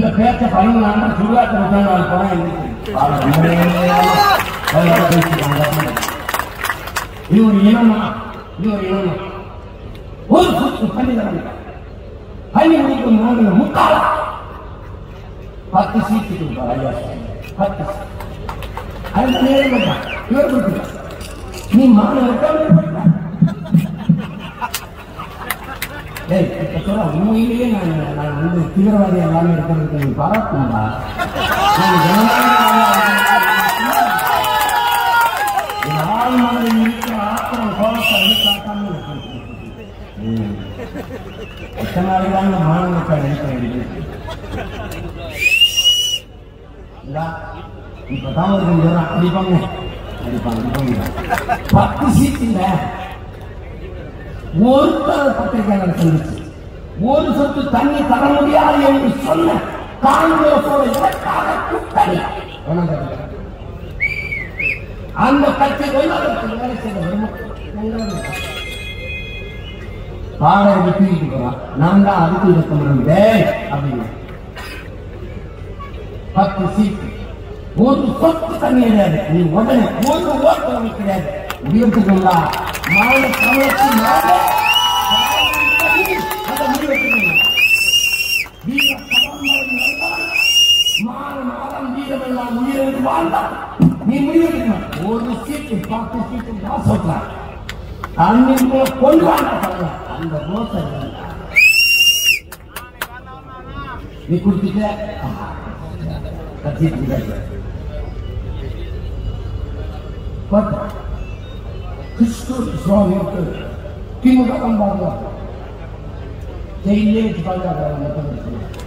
இந்த பேச்ச 15 ஆண்டு சுடுகாட்டு விட்டாங்க போனா இது ஒரு இனமா ஒரு சுற்று பண்ணி பள்ளி முடிக்கும் நாங்கள் முக்கால 10 சீட்டு கொடுப்பார் ஐயா 10 அந்த நேரம் இவர் கொடுக்கிறார் நீ மாணவர்கள் உண்மையிலேயே நான் வந்து தீவிரவாதி எல்லாமே இருக்கிறதுக்கு நீ பாராட்டணும்பா ஆத்திரம் கோபத்தை காட்டாம எத்தனை நாளைக்கு மாணவர்கள் நினைக்கிறேன் இப்பதான் ஒரு கொஞ்சம் அடிப்பாங்க 10 சீட்டு இல்ல ஒருத்தர் பத்திரிகையாளர் சொல்லிச்சு ஒரு சொட்டு தண்ணி தர முடியாது என்று சொன்ன காங்கிரஸோட இலக்காக கூட்டணி அந்த கட்சி வேலை செய்த பாடை விட்டு போறான் நான் தான் அதுக்கு இருக்க முடியும் அப்படின்னு 10 சீட்டு ஒரு சொத்து தண்ணி கிடையாது நீ உடனே ஒரு ஓட்டு கிடையாது முடிவெடுத்துக்கா மாநில தமிழகத்தில் மாதம் வீரமெல்லாம் உயிரிழந்து வாழ்ந்தான் நீ முடிவெடுக்கணும் ஒரு சீட்டு 10 சீட்டு நான் சொல்றேன் தண்ணி கொண்டு வாங்க அந்த ரோசை நீ குடிச்சிட்ட கிறிஸ்துவ சுவாமிக்கு திமுக ஜெயிலே